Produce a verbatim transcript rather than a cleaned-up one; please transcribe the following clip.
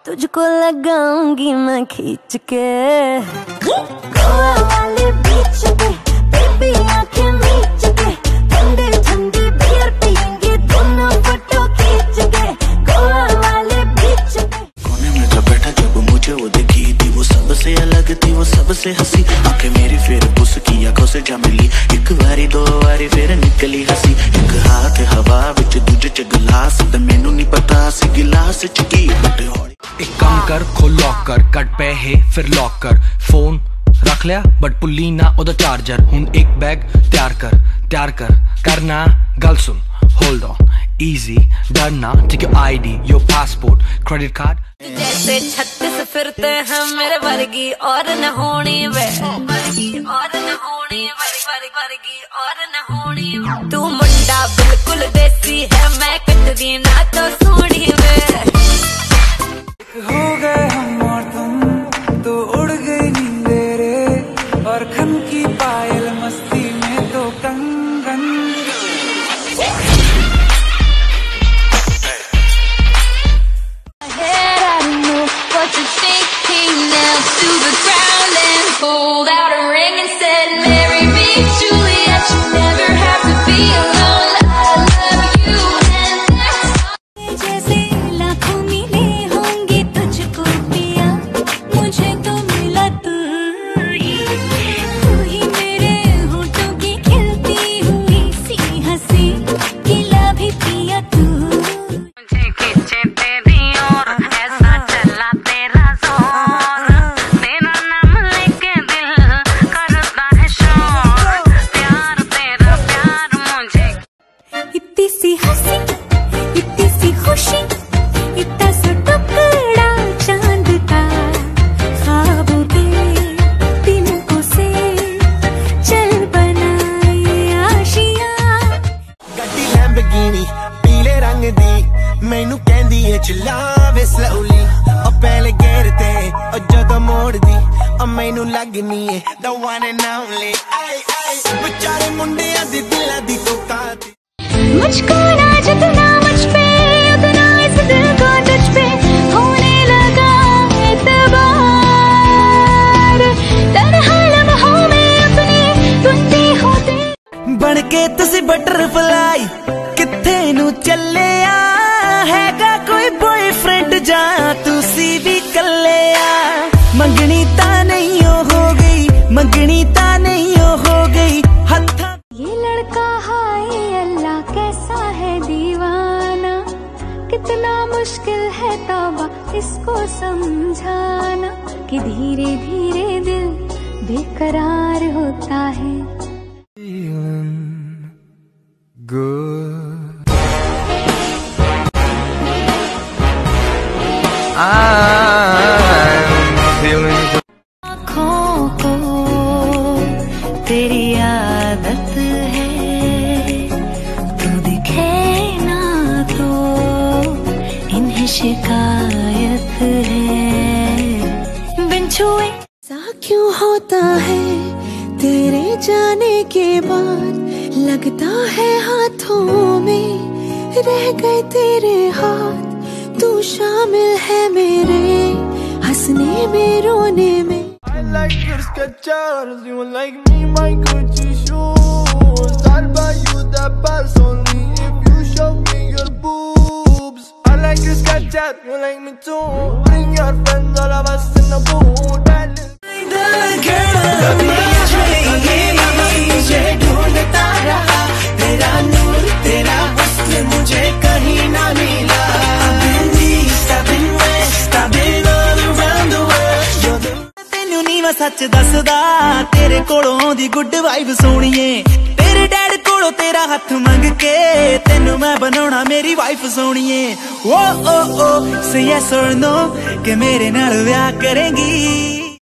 तुझको लगाऊंगी मैं खींच के गोवा वाले बीच पे बेबी आंखें मीच के ठंडे ठंडे बियर पियेंगे दोनों फोटो खींच के गोवा वाले बीच पे। कोने में जो बैठा जब मुझे वो दिखी थी वो सबसे अलग थी वो सबसे हंसी आंखें मेरी फिर उसकी आंखों से जा मिली एक बारी दो बारी फिर निकली हंसी एक हाथ हवा विच दूजे च गिलास ते मैनू नहीं पता सी गिलास च की बट हौली एक काम कर खोल लॉक कर कट पे है फिर लॉक कर फोन रख लिया बट पुल्ली ना ओदा चार्जर हुन एक बैग तैयार कर तैयार कर करना गल सुन होल्ड ऑन इजी डरना take your ID your passport credit card जैसे छत्तीस फिरते हैं मेरे वर्गी और न होनी वे वर्गी और न होनी वर्गी और न होनी तू मुंडा बिल्कुल देसी है मैं कटदी ना तो सोनी वे हो गए हम और तुम तो उड़ गई नींदे रे और खन की पायल मस्ती में तो कंगन pulled out a ring and said, marry me, Juliet, you never have to be alone, I love you, and that's all. जैसे लाखों मिले होंगे तुझको पिया, मुझे तो मिला तू ही, तू ही मेरे होठों की खिलती हुई सी हंसी, गिला भी पिया तू। मुझे खींचे तेरी ओर, ऐसा चला तेरा जोर, तेरा नाम लेके दिल करता है शोर, प्यार तेरा प्यार मुझे। इतनी सी हंसी, इतनी सी खुशी, इतना सा टुकड़ा चांद का, ख्वाबों के तिनकों से चल बनाए आशिया। गड्डी लैम्बोर्गिनी पीले रंग दी मैनू कहंदी है चलावे स्लोली ओ पहले गेर ते ओ जदों मोड़ दी ओ मैनू लगनी है the one and only आई आई बेचारे मुंडियां दी दिलां दी तो काती मुझको ना जितना मुझ पे उतना इस दिल को तुझ पे होने लगा एतबार तन्हा लम्हों में अपने बुंदे होते बन के तुसी बटरफ्लाई किथे नू चले आ हैगा कोई बॉयफ्रेंड जा तुसी भी कले आ मंगनी ता नहीं हो गई मंगनी ता नहीं हो गई हत्था ये लड़का हाय अल्लाह कैसा है दीवाना कितना मुश्किल है तौबा इसको समझाना कि धीरे धीरे दिल बेकरार होता है। Good. I'm feeling good. आँखों को तेरी आदत है तू दिखे ना तो इन्हें शिकायत है बिन छुए सा क्यों होता है तेरे जाने के बाद लगता है हाथों में रह गए तेरे हाथ तू शामिल है मेरे हंसने में रोने में। I like your sketchers, you like me my Gucci shoes I'll buy you the pants only if you show me your boobs I like your sketchers, you like me too Bring your friends, all of us in the mood ढूंढता रहा तेरा नूर तेरा हुस्न मुझे कहीं ना मिला तेनू नी मैं सच दसदा तेरे कोलों दी गुड वाइब सोनिए तेरे डैड कोलों तेरा हथ मंग के तेनू मैं बनाउणा मेरी वाइफ सोनिए ओ ओ ओ से यस और नो के मेरे नाल ब्याह करेंगी।